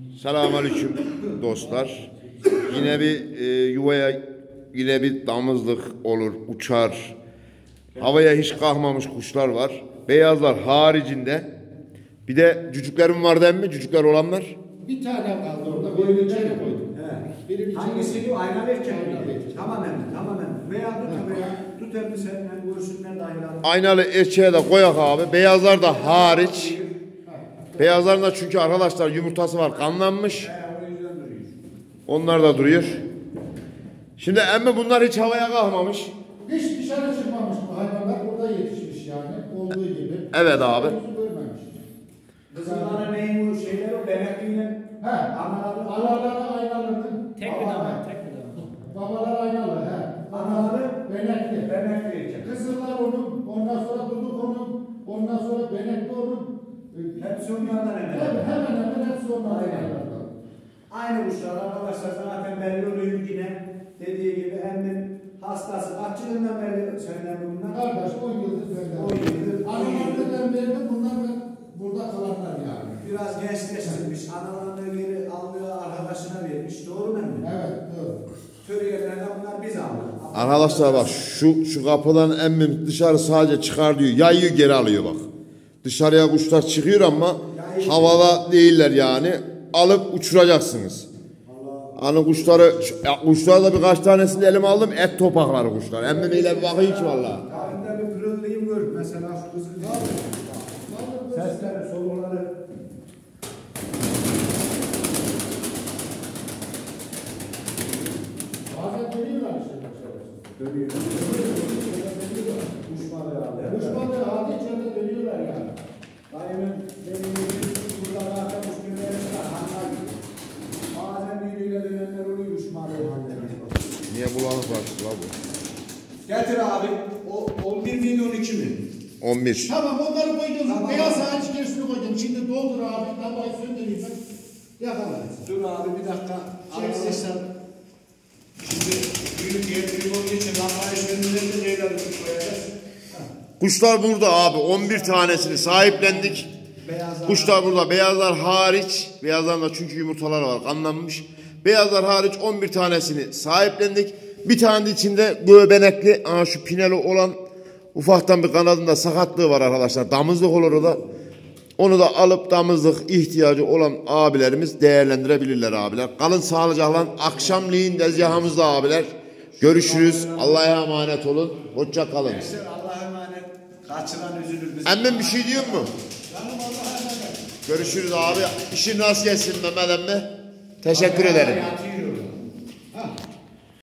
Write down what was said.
Selamünaleyküm dostlar. Yine bir yuvaya yine bir damızlık olur, uçar. Havaya hiç kalkmamış kuşlar var. Beyazlar haricinde. Bir de cücüklerim var değil mi? Cücükler olanlar. Bir tane kaldı orada. Birini içeri koydum. Hangisi bu? Ayna verirken tamamen. Tut hem sen hem görsünler de aynalı. Aynalı erkeğe de koyak abi. Beyazlar da hariç. Beyazların da çünkü arkadaşlar yumurtası var, kanlanmış. Onlar da duruyor. Şimdi emmi bunlar hiç havaya kalkmamış. Hiç dışarı çıkmamış bu hayvanlar. Burada yetişmiş yani. Olduğu gibi. Evet abi. Kızılların neyin bu şeyleri o benekliğine? He. Anaları aynalı'nın. Tek bir dama. Babalar aynalı. He. Anaları benekli. benekli. Kızıllar onun. Ondan sonra duduk onun. Ondan sonra benekli onun. Hepsi onlardan hemen. Hemen hepsi onlardan. Aynı kuşlar arkadaşlar zaten belli oluyor yine. Dediği gibi emmin hastası. Kaç yılından beri senden bunlar? Kardeş 10 yıldır bende. 10 yıldır. Analarından beri bunlar burada kalanlar yani. Biraz gençleştirmiş. Analarını geri aldığı arkadaşına vermiş. Doğru mu emmi? Evet doğru. Türkiye'den bunlar biz aldık. Arkadaşlar bak şu kapıdan emmim dışarı sadece çıkar diyor. Yayıyor geri alıyor bak. Dışarıya kuşlar çıkıyor ama havada değiller yani. Alıp uçuracaksınız. Hani kuşları da birkaç tanesini elime aldım. Et topakları kuşlar. Emmim ile bir bakayım ki valla. Karında bir pırıldayım gör. Mesela şu kızıl sesleri, soluları. Bazen dönüyorlar işte. Dönüyor. Kuşmaları aldı. Kuşmaları aldı içeride dönüyorlar yani. Dayımın benim burada zaten kuş günleri var. Hanlar bazen birbiriyle dönenler oluyor kuşmaları. Niye bulanık var la bu? Getir abi. O 11 miydi 12 mi? 11. Tamam onları koydum. Tamam. Beyaz ağaç gerisini koydum. Şimdi doldur abi. Lambayı söndüreyim ben. Yakalarız. Dur abi bir dakika. Arkadaşlar. Şimdi büyük yer olduğu için lambayı söndürünce şeyler koyacağız. Kuşlar burada abi. 11 tanesini sahiplendik. Beyazlar. Kuşlar burada. Beyazlar hariç. Beyazların da çünkü yumurtalar var. Kanlanmış. Beyazlar hariç 11 tanesini sahiplendik. Bir tane de içinde göbenekli. Şu pineli olan ufaktan bir kanadında sakatlığı var arkadaşlar. Damızlık olur o da. Onu da alıp damızlık ihtiyacı olan abilerimiz değerlendirebilirler abiler. Kalın sağlıcakla. Akşamleyin tezgahımızda abiler. Görüşürüz. Allah'a emanet olun. Hoşça kalın. Allah'a emanet. Kaçıran üzülür. Emmim bir şey diyor mu? Görüşürüz abi. İşin nasıl gelsin Mehmet emmi? Teşekkür ederim. Yatıyor.